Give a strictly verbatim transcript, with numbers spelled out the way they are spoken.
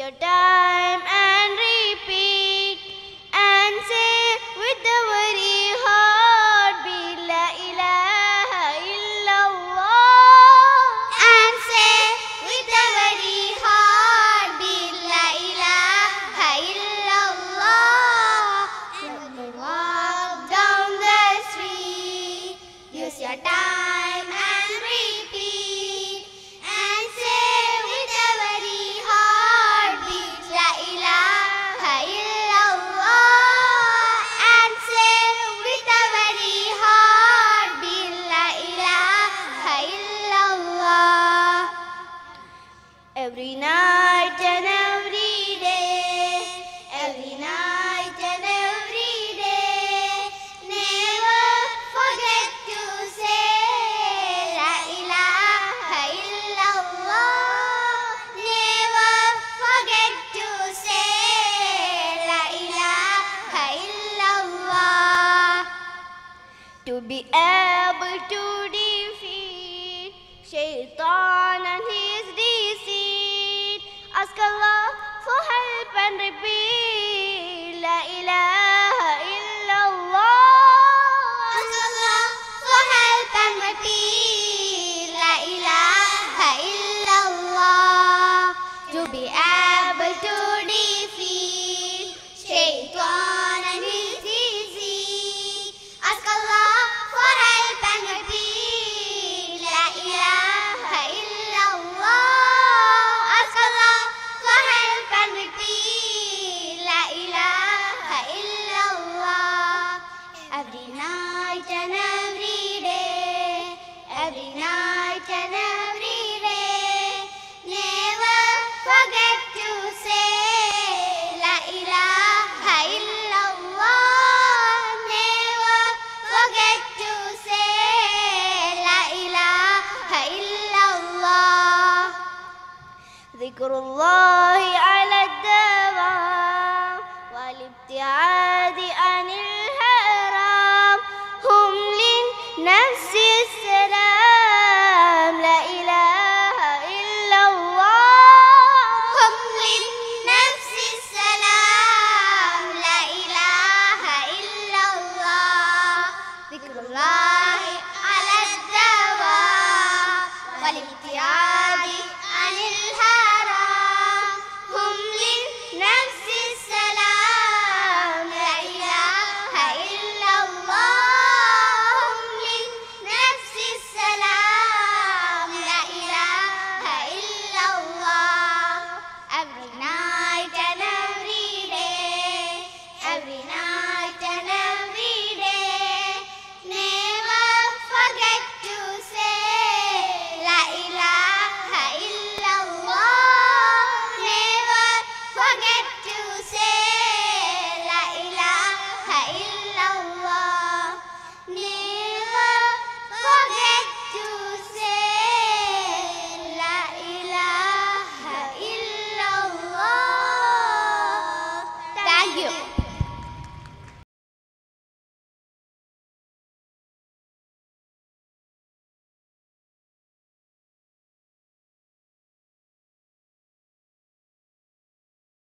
your time and repeat and say with the very heartbeat, La ilaha illallah. And say with the very heartbeat, La ilaha illallah. When you walk down the street, use your time and repeat and say with the very heartbeat, La ilaha illallah. And say with the very heartbeat, La ilaha illallah. Every night and every day, Every night and every day, never forget to say La ilaha illallah. Never forget to say La ilaha illallah. to be able to defeat Shaitan and his deceit. Ask Allah for help and repeat, La ilaha illallah. Ask Allah for help and repeat La ilaha illallah. To be able to defeat Shaitan and his deceit. Ask Allah for help and repeat La ilaha illallah. Ask Allah for help and repeat La ilaha illallah. Every night and every day, every night and every day, never forget to say La ilaha illallah. Never forget to say La ilaha illallah. ذكر الله على الدوام والابتعاد